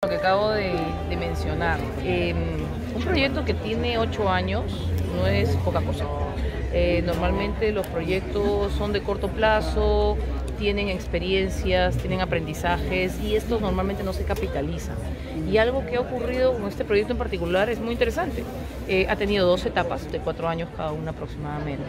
que acabo de mencionar. Un proyecto que tiene 8 años no es poca cosa. Normalmente los proyectos son de corto plazo, tienen experiencias, tienen aprendizajes y estos normalmente no se capitalizan. Y algo que ha ocurrido con este proyecto en particular es muy interesante. Ha tenido 2 etapas de 4 años cada una aproximadamente.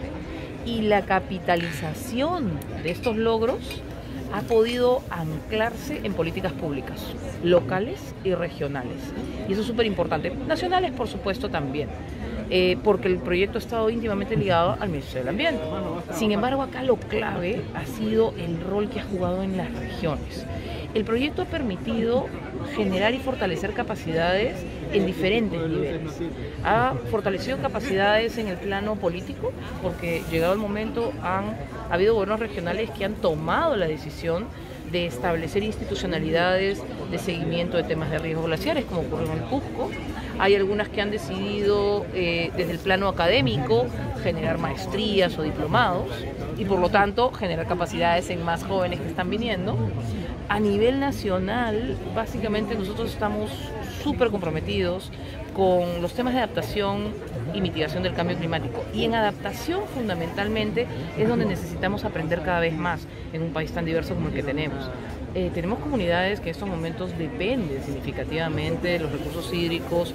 Y la capitalización de estos logros ha podido anclarse en políticas públicas, locales y regionales. Y eso es súper importante. Nacionales, por supuesto, también. Porque el proyecto ha estado íntimamente ligado al Ministerio del Ambiente. Sin embargo, acá lo clave ha sido el rol que ha jugado en las regiones. El proyecto ha permitido generar y fortalecer capacidades en diferentes niveles. Ha fortalecido capacidades en el plano político, porque llegado el momento ha habido gobiernos regionales que han tomado la decisión de establecer institucionalidades de seguimiento de temas de riesgos glaciares, como ocurrió en el Cusco. Hay algunas que han decidido desde el plano académico generar maestrías o diplomados y por lo tanto generar capacidades en más jóvenes que están viniendo. A nivel nacional, básicamente nosotros estamos súper comprometidos con los temas de adaptación y mitigación del cambio climático. Y en adaptación, fundamentalmente, es donde necesitamos aprender cada vez más en un país tan diverso como el que tenemos. Tenemos comunidades que en estos momentos dependen significativamente de los recursos hídricos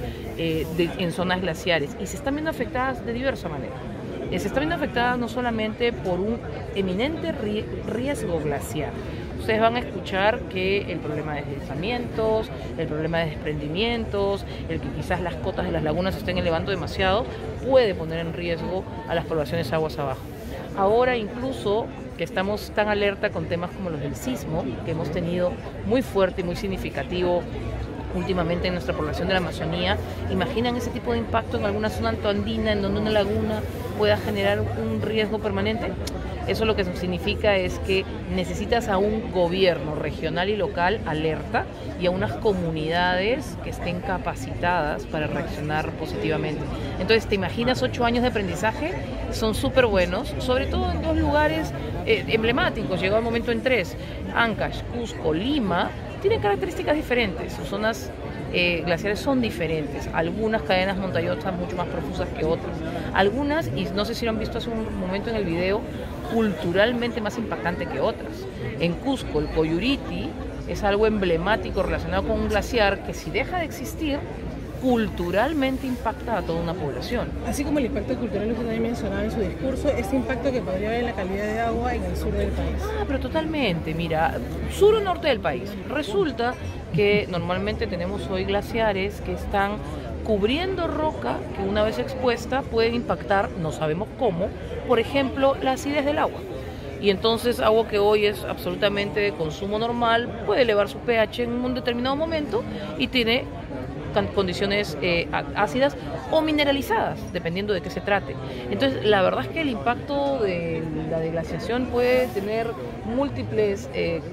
en zonas glaciares y se están viendo afectadas de diversa manera. Se están viendo afectadas no solamente por un eminente riesgo glaciar. Ustedes van a escuchar que el problema de deslizamientos, el problema de desprendimientos, el que quizás las cotas de las lagunas se estén elevando demasiado, puede poner en riesgo a las poblaciones aguas abajo. Ahora incluso que estamos tan alerta con temas como los del sismo, que hemos tenido muy fuerte y muy significativo últimamente en nuestra población de la Amazonía, ¿imaginan ese tipo de impacto en alguna zona andina en donde una laguna pueda generar un riesgo permanente? Eso lo que significa es que necesitas a un gobierno regional y local alerta y a unas comunidades que estén capacitadas para reaccionar positivamente. Entonces, ¿te imaginas 8 años de aprendizaje? Son súper buenos, sobre todo en 2 lugares emblemáticos, llegó el momento en 3, Ancash, Cusco, Lima, tienen características diferentes, sus zonas glaciares son diferentes, algunas cadenas montañosas mucho más profusas que otras, algunas, y no sé si lo han visto hace un momento en el video, culturalmente más impactante que otras. En Cusco, el Coyuriti es algo emblemático relacionado con un glaciar que si deja de existir, culturalmente impacta a toda una población. Así como el impacto cultural que usted también mencionaba en su discurso, este impacto que podría haber en la calidad de agua en el sur del país. Pero totalmente, mira, sur o norte del país. Resulta que normalmente tenemos hoy glaciares que están cubriendo roca que una vez expuesta pueden impactar, no sabemos cómo, por ejemplo, la acidez del agua. Y entonces agua que hoy es absolutamente de consumo normal puede elevar su pH en un determinado momento y tiene condiciones ácidas o mineralizadas, dependiendo de qué se trate. Entonces, la verdad es que el impacto de la deglaciación puede tener múltiples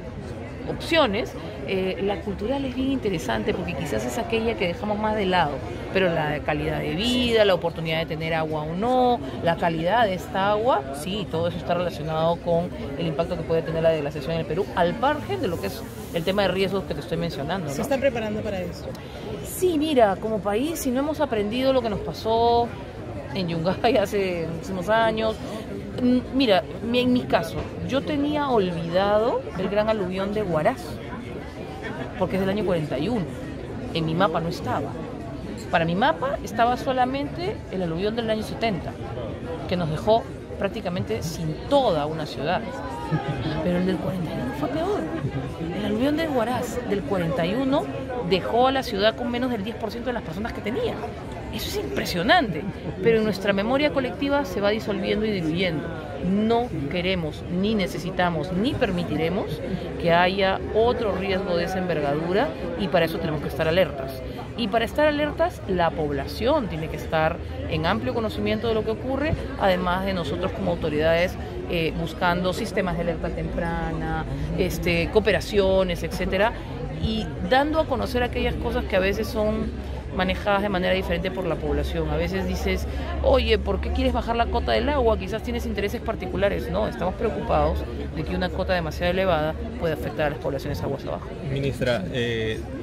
opciones. La cultural es bien interesante porque quizás es aquella que dejamos más de lado, pero la calidad de vida, la oportunidad de tener agua o no, la calidad de esta agua, sí, todo eso está relacionado con el impacto que puede tener la deglaciación en el Perú, al margen de lo que es el tema de riesgos que te estoy mencionando, ¿no? ¿Se están preparando para eso? Sí, mira, como país, si no hemos aprendido lo que nos pasó en Yungay hace muchísimos años. Mira, en mi caso, yo tenía olvidado el gran aluvión de Huaraz, porque es del año 41. En mi mapa no estaba. Para mi mapa estaba solamente el aluvión del año 70, que nos dejó prácticamente sin toda una ciudad. Pero el del 41 fue peor. El aluvión de Huaraz del 41 dejó a la ciudad con menos del 10% de las personas que tenía. Eso es impresionante, pero en nuestra memoria colectiva se va disolviendo y diluyendo. No queremos, ni necesitamos, ni permitiremos que haya otro riesgo de esa envergadura y para eso tenemos que estar alertas. Y para estar alertas, la población tiene que estar en amplio conocimiento de lo que ocurre, además de nosotros como autoridades buscando sistemas de alerta temprana, cooperaciones, etcétera, y dando a conocer aquellas cosas que a veces son manejadas de manera diferente por la población. A veces dices, oye, ¿por qué quieres bajar la cota del agua? Quizás tienes intereses particulares. No, estamos preocupados de que una cota demasiado elevada puede afectar a las poblaciones aguas abajo. Ministra,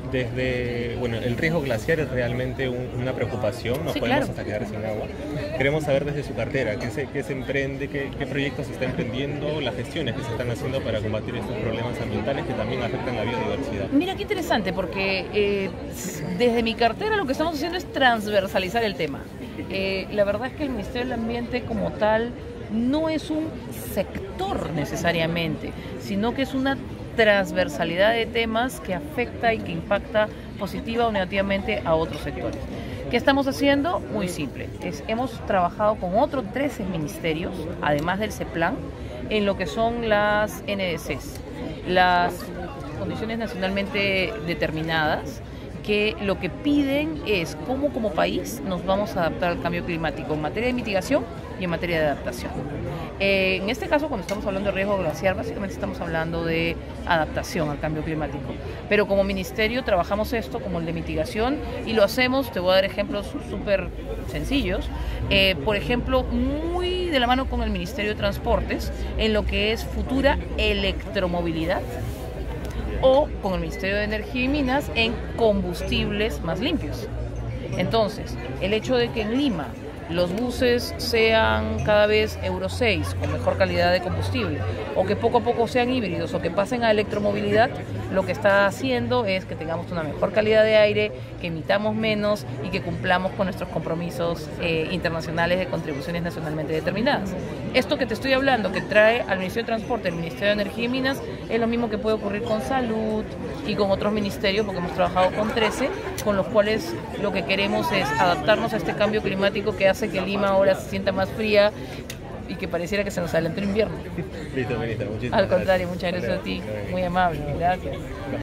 Desde, bueno, el riesgo glaciar es realmente una preocupación, nos Sí, podemos claro. hasta quedar sin agua. Queremos saber desde su cartera qué se emprende, qué proyectos se está emprendiendo, las gestiones que se están haciendo para combatir estos problemas ambientales que también afectan la biodiversidad. Mira qué interesante, porque desde mi cartera lo que estamos haciendo es transversalizar el tema. La verdad es que el Ministerio del Ambiente como tal no es un sector necesariamente, sino que es una transversalidad de temas que afecta y que impacta positiva o negativamente a otros sectores. ¿Qué estamos haciendo? Muy simple. Hemos trabajado con otros 13 ministerios, además del CEPLAN, en lo que son las NDCs, las condiciones nacionalmente determinadas, que lo que piden es cómo como país nos vamos a adaptar al cambio climático en materia de mitigación y en materia de adaptación. En este caso, cuando estamos hablando de riesgo glaciar, básicamente estamos hablando de adaptación al cambio climático. Pero como ministerio trabajamos esto como el de mitigación y lo hacemos, te voy a dar ejemplos súper sencillos, por ejemplo, muy de la mano con el Ministerio de Transportes en lo que es futura electromovilidad, o con el Ministerio de Energía y Minas en combustibles más limpios. Entonces, el hecho de que en Lima los buses sean cada vez Euro 6 con mejor calidad de combustible, o que poco a poco sean híbridos o que pasen a electromovilidad, lo que está haciendo es que tengamos una mejor calidad de aire, que emitamos menos y que cumplamos con nuestros compromisos internacionales de contribuciones nacionalmente determinadas. Esto que te estoy hablando, que trae al Ministerio de Transporte, el Ministerio de Energía y Minas, es lo mismo que puede ocurrir con Salud y con otros ministerios, porque hemos trabajado con 13, con los cuales lo que queremos es adaptarnos a este cambio climático que hace que Lima ahora se sienta más fría y que pareciera que se nos adelantó el invierno. Listo, Benita, muchísimas Al contrario, gracias. muchas gracias a ti, muy amable, gracias.